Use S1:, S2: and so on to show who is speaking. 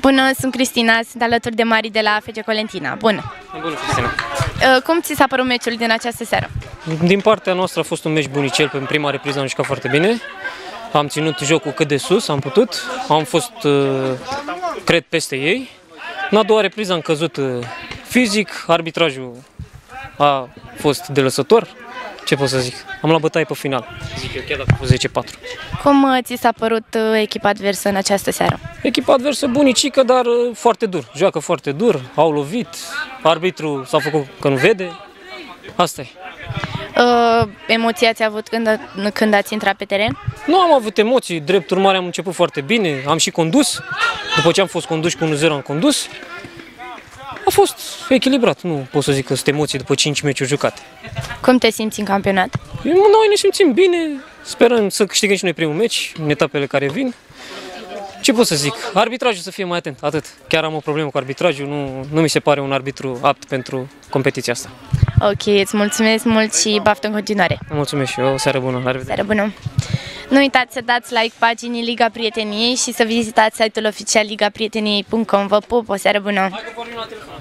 S1: Bună, sunt Cristina, sunt alături de Mari de la FC Colentina. Bună!
S2: Bună, Cristina!
S1: Cum ți s-a părut meciul din această seară?
S2: Din partea noastră a fost un meci bunicel, în prima repriză am jucat foarte bine. Am ținut jocul cât de sus am putut, am fost, cred, peste ei. În a doua repriză am căzut fizic, arbitrajul a fost delăsător. Ce pot să zic? Am luat bătaie pe final, zic eu, chiar dacă a fost 10-4.
S1: Cum ți s-a părut echipa adversă în această seară?
S2: Echipa adversă bunicică, dar foarte dur. Joacă foarte dur, au lovit, arbitru s-a făcut că nu vede. Asta e.
S1: Emoții ați avut când ați intrat pe teren?
S2: Nu am avut emoții, drept urmare am început foarte bine, am și condus. După ce am fost conduși cu 1-0 am condus. A fost echilibrat, nu pot să zic că sunt emoții după 5 meciuri jucate.
S1: Cum te simți în campionat?
S2: Noi ne simțim bine, sperăm să câștigăm și noi primul meci în etapele care vin. Ce pot să zic? Arbitrajul să fie mai atent, atât. Chiar am o problemă cu arbitrajul, nu mi se pare un arbitru apt pentru competiția asta.
S1: Ok, îți mulțumesc mult și baftă în continuare.
S2: Mulțumesc și eu, o seară bună, la revedere.
S1: Seară bună. Nu uitați să dați like paginii Liga Prieteniei și să vizitați site-ul oficial ligaprieteniei.com. Vă pup, o seară bună!